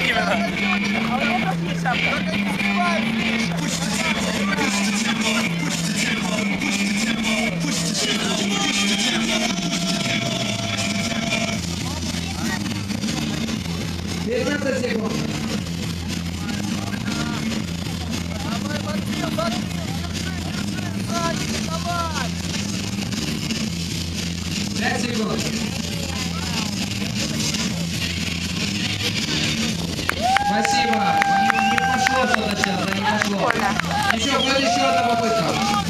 А у меня тоже есть шапка. Секунд. Давай, Матвей, держи, сзади, давай. 5 секунд. Спасибо. Не пошло что-то сейчас, да, не пошло. Ничего, будет еще одна попытка.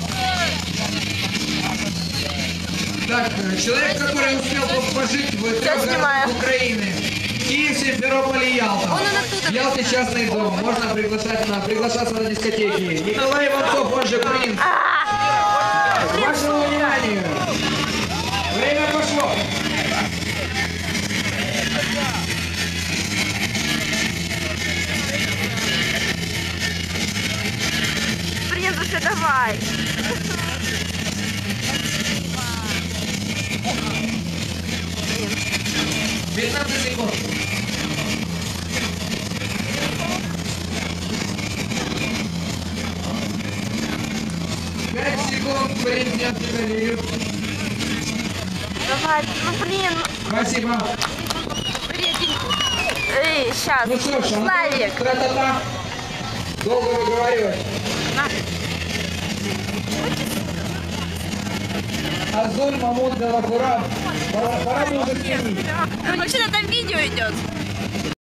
Так, человек, который успел пожить в 3 городах Украины. Киев, Симферополь и Ялта. В Ялте частный дом. Можно приглашаться на дискотеки. Николай Иванцов, он же принц. К вашему вниманию. Время пошло. Принцесса, давай. 15 секунд. Пять секунд, принц Галиев. Давай, ну блин. Спасибо. Эй, сейчас. Ну что ж, Славик. Тра-та-та. Долго выговаривать. Азуль, Мамут, Галахурам. Пора уже сменить. Вообще-то там видео идет.